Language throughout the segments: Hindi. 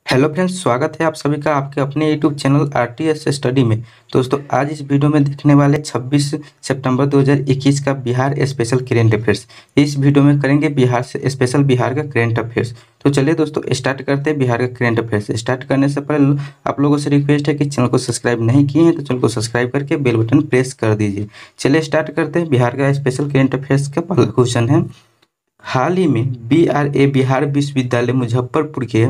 हेलो फ्रेंड्स, स्वागत है आप सभी का आपके अपने यूट्यूब चैनल आरटीएस स्टडी में। दोस्तों, आज इस वीडियो में देखने वाले 26 सितंबर 2021 का बिहार स्पेशल करेंट अफेयर्स। इस वीडियो में करेंगे बिहार से स्पेशल बिहार का करेंट अफेयर्स। तो चलिए दोस्तों, स्टार्ट करते हैं बिहार का करेंट अफेयर्स। स्टार्ट करने से पहले आप लोगों से रिक्वेस्ट है कि चैनल को सब्सक्राइब नहीं किए हैं तो चैनल को सब्सक्राइब करके बेल बटन प्रेस कर दीजिए। चलिए स्टार्ट करते हैं। बिहार का स्पेशल करेंट अफेयर्स का पहला क्वेश्चन है, हाल ही में बीआरए बिहार विश्वविद्यालय मुजफ्फरपुर के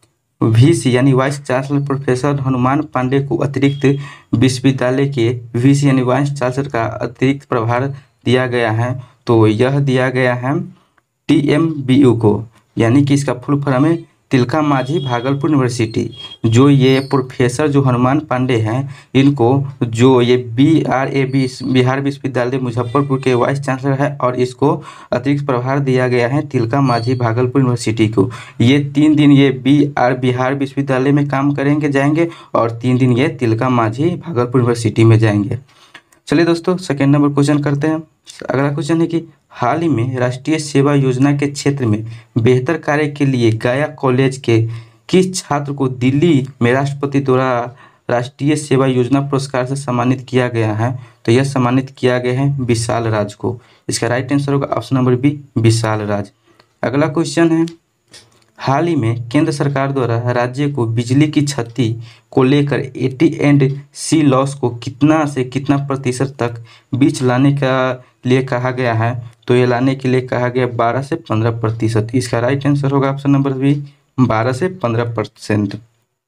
वीसी यानी vice chancellor professor Hanuman Pandey को अतिरिक्त विश्वविद्यालय के वीसी यानी वाइस चांसलर का अतिरिक्त प्रभार दिया गया है। तो यह दिया गया है टीएमबीयू को, यानी कि इसका फुल फॉर्म है तिलका मांझी भागलपुर यूनिवर्सिटी। जो ये प्रोफेसर जो हनुमान पांडे हैं, इनको जो ये बीआरए बिहार विश्वविद्यालय मुजफ्फरपुर के वाइस चांसलर है और इसको अतिरिक्त प्रभार दिया गया है तिलका मांझी भागलपुर यूनिवर्सिटी को। ये 3 दिन ये बिहार विश्वविद्यालय में काम करेंगे जाएंगे और 3 दिन ये तिलका मांझी भागलपुर यूनिवर्सिटी में जाएंगे। चलिए दोस्तों, सेकेंड नंबर क्वेश्चन करते हैं। अगला क्वेश्चन है कि हाल ही में राष्ट्रीय सेवा योजना के क्षेत्र में बेहतर कार्य के लिए गया कॉलेज के किस छात्र को दिल्ली में राष्ट्रपति द्वारा राष्ट्रीय सेवा योजना पुरस्कार से सम्मानित किया गया है? तो यह सम्मानित किया गया है विशाल राज को। इसका राइट आंसर होगा option number B, Vishal Raj. अगला क्वेश्चन है, हाल ही में केंद्र सरकार द्वारा राज्य को बिजली की क्षति को लेकर AT&C लॉस को कितना से कितना प्रतिशत तक बीच लाने का लिए कहा गया है? तो ये लाने के लिए कहा गया 12 से 15%। इसका राइट आंसर होगा ऑप्शन नंबर बी, 12 से 15%।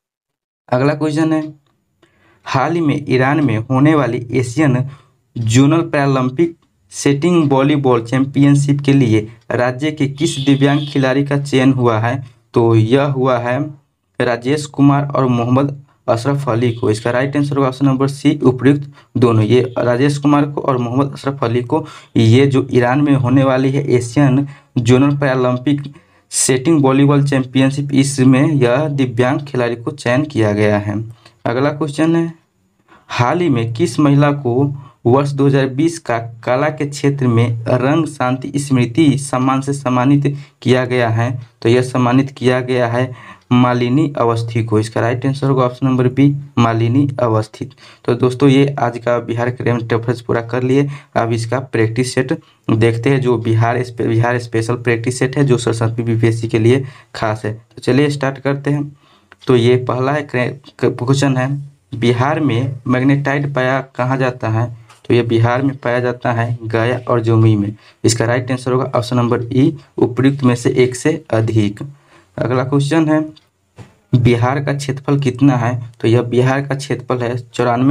अगला क्वेश्चन है, हाल ही में ईरान में होने वाली Asian zonal Paralympic sitting volleyball championship के लिए राज्य के किस दिव्यांग खिलाड़ी का चयन हुआ है? तो यह हुआ है राजेश कुमार और मोहम्मद अशरफ अली को। इसका राइट आंसर होगा ऑप्शन नंबर सी, उपयुक्त दोनों। ये राजेश कुमार को और मोहम्मद अशरफ अली को, ये जो ईरान में होने वाली है Asian zonal Paralympic sitting volleyball championship, इसमें यह दिव्यांग खिलाड़ी को चयन किया गया है। अगला क्वेश्चन है, हाल ही में किस महिला को वर्ष 2020 का कला के क्षेत्र में रंग शांति स्मृति सम्मान से सम्मानित किया गया है? तो यह सम्मानित किया गया है मालिनी अवस्थी को। इसका राइट आंसर होगा option number B, Malini Awasthi. तो दोस्तों, ये आज का बिहार करेंट अफेयर्स पूरा कर लिए। अब इसका प्रैक्टिस सेट देखते हैं, जो बिहार स्पेशल प्रैक्टिस सेट है जो सरस्वती बीपीएससी के लिए खास है। तो चलिए स्टार्ट करते हैं। तो ये पहला क्वेश्चन है, बिहार में मैग्नेटाइट पाया कहाँ जाता है? तो ये बिहार में पाया जाता है गया और जमुई में। इसका राइट आंसर होगा ऑप्शन नंबर ई, उपयुक्त में से एक से अधिक। अगला क्वेश्चन है, बिहार का क्षेत्रफल कितना है? तो यह बिहार का क्षेत्रफल है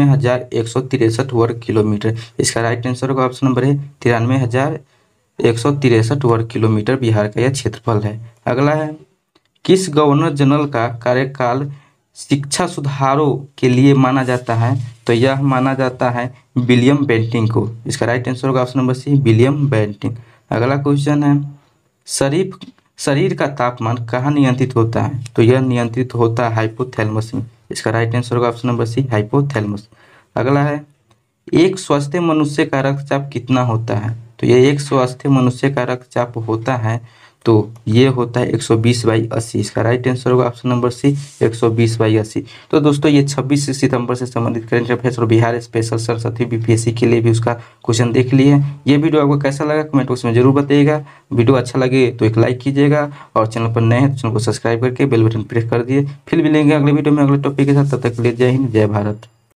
94,163 वर्ग किलोमीटर। इसका राइट आंसर होगा ऑप्शन नंबर ए, 93,163 वर्ग किलोमीटर बिहार का यह क्षेत्रफल है। अगला है, किस गवर्नर जनरल का कार्यकाल शिक्षा सुधारों के लिए माना जाता है? तो यह माना जाता है विलियम बेंटिंग को। इसका राइट आंसर होगा option number C, William Bentinck. अगला क्वेश्चन है, शरीर का तापमान कहाँ नियंत्रित होता है? तो यह नियंत्रित होता है हाइपोथैलेमस में। इसका राइट आंसर होगा ऑप्शन नंबर सी, हाइपोथैलेमस। अगला है, एक स्वस्थ मनुष्य का रक्तचाप कितना होता है? तो ये एक स्वस्थ मनुष्य का रक्तचाप होता है, तो ये होता है 120/80। इसका राइट आंसर होगा ऑप्शन नंबर सी, 120/80। तो दोस्तों, ये 26 सितंबर से संबंधित करेंट अफेयर्स और बिहार स्पेशल सरस्वती बीपीएससी के लिए भी उसका क्वेश्चन देख लिए। ये वीडियो आपको कैसा लगा कमेंट बॉक्स में जरूर बताइएगा। वीडियो अच्छा लगे तो एक लाइक कीजिएगा और चैनल पर नए हैं तो चैनल को सब्सक्राइब करके बेल बटन प्रेस कर दिए। फिर मिलेंगे अगले वीडियो में अगले टॉपिक के साथ। तब तक के लिए जय हिंद, जय भारत।